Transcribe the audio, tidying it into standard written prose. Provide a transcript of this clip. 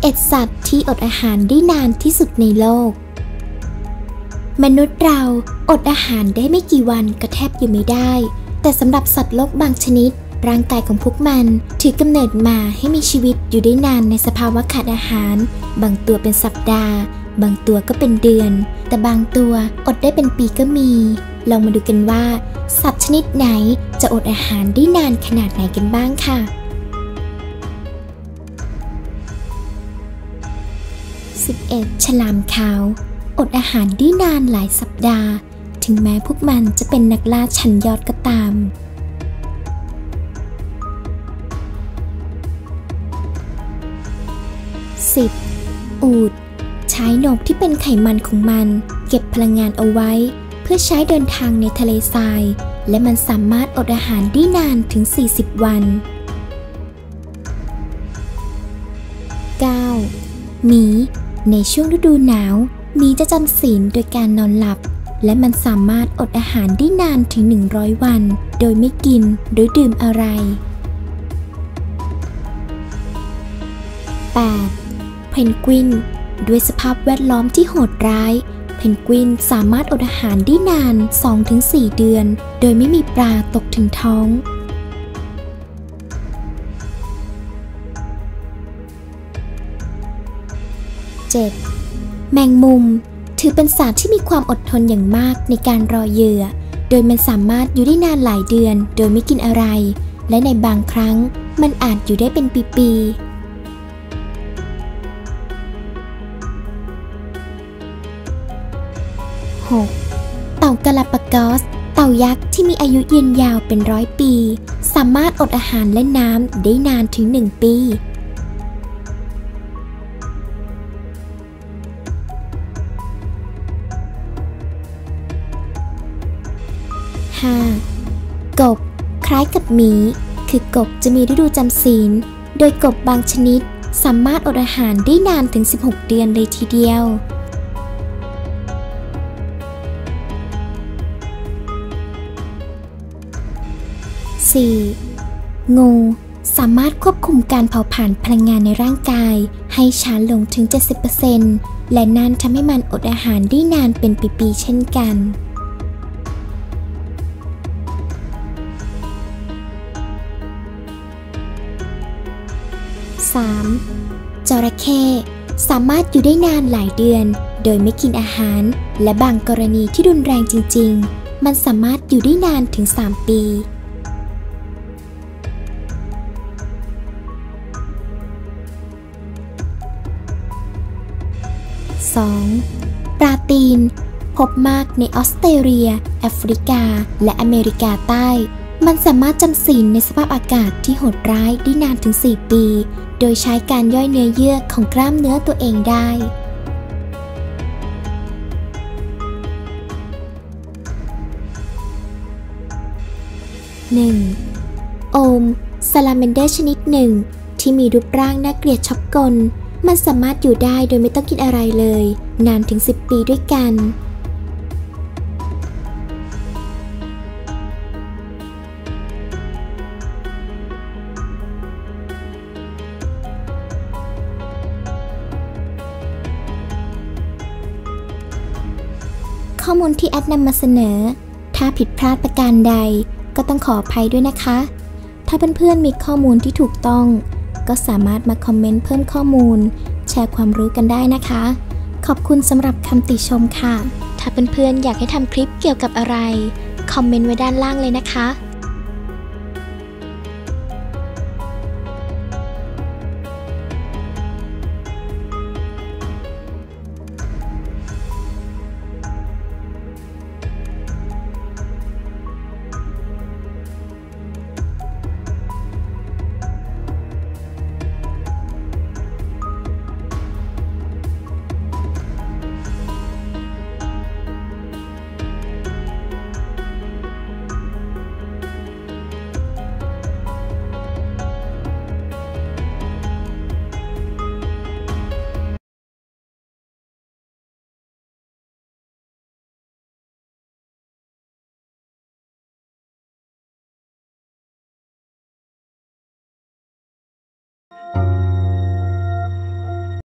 11 สัตว์ที่อดอาหารได้นานที่สุดในโลกมนุษย์เราอดอาหารได้ไม่กี่วันก็แทบอยู่ไม่ได้แต่สำหรับสัตว์โลกบางชนิดร่างกายของพวกมันถือกำเนิดมาให้มีชีวิตอยู่ได้นานในสภาวะขาดอาหารบางตัวเป็นสัปดาห์บางตัวก็เป็นเดือนแต่บางตัวอดได้เป็นปีก็มีลองมาดูกันว่าสัตว์ชนิดไหนจะอดอาหารได้นานขนาดไหนกันบ้างค่ะ11 ฉลามขาวอดอาหารได้นานหลายสัปดาห์ถึงแม้พวกมันจะเป็นนักล่าชั้นยอดก็ตาม 10. อูฐใช้นมที่เป็นไขมันของมันเก็บพลังงานเอาไว้เพื่อใช้เดินทางในทะเลทรายและมันสามารถอดอาหารได้นานถึง40 วัน 9. หมีในช่วงฤดูหนาวหมีจะจำศีลโดยการนอนหลับและมันสามารถอดอาหารได้นานถึง100 วันโดยไม่กินหรือดื่มอะไร 8. เพนกวินด้วยสภาพแวดล้อมที่โหดร้ายเพนกวินสามารถอดอาหารได้นาน 2-4 เดือนโดยไม่มีปลาตกถึงท้อง 7. แมงมุมถือเป็นสัตว์ที่มีความอดทนอย่างมากในการรอเหยื่อโดยมันสามารถอยู่ได้นานหลายเดือนโดยไม่กินอะไรและในบางครั้งมันอาจอยู่ได้เป็นปีๆ 6. เต่ากาลาปากอสเต่ายักษ์ที่มีอายุยืนยาวเป็น100 ปีสามารถอดอาหารและน้ำได้นานถึง1 ปี 5. กบคล้ายกับหมีคือกบจะมีฤดูจำศีลโดยกบบางชนิดสามารถอดอาหารได้นานถึง16 เดือนเลยทีเดียว 4. งูสามารถควบคุมการเผาผลาญพลังงานในร่างกายให้ช้าลงถึง 70% และนั่นทำให้มันอดอาหารได้นานเป็นปีๆเช่นกัน 3. จระเข้สามารถอยู่ได้นานหลายเดือนโดยไม่กินอาหารและบางกรณีที่รุนแรงจริงๆมันสามารถอยู่ได้นานถึง3 ปี 2. ปลาตีนพบมากในออสเตรเลียแอฟริกาและอเมริกาใต้มันสามารถจำศีลในสภาพอากาศที่โหดร้ายได้นานถึง4 ปีโดยใช้การย่อยเนื้อเยื่อของกล้ามเนื้อตัวเองได้ 1. โอมซาลาเมนเดอร์ชนิดหนึ่งที่มีรูปร่างน่าเกลียดชอบกลมันสามารถอยู่ได้โดยไม่ต้องกินอะไรเลยนานถึง10 ปีด้วยกัน ข้อมูลที่แอดนำมาเสนอถ้าผิดพลาดประการใดก็ต้องขออภัยด้วยนะคะถ้าเพื่อนๆมีข้อมูลที่ถูกต้องก็สามารถมาคอมเมนต์เพิ่มข้อมูลแชร์ความรู้กันได้นะคะขอบคุณสำหรับคำติชมค่ะถ้าเพื่อนๆอยากให้ทำคลิปเกี่ยวกับอะไรคอมเมนต์ไว้ด้านล่างเลยนะคะ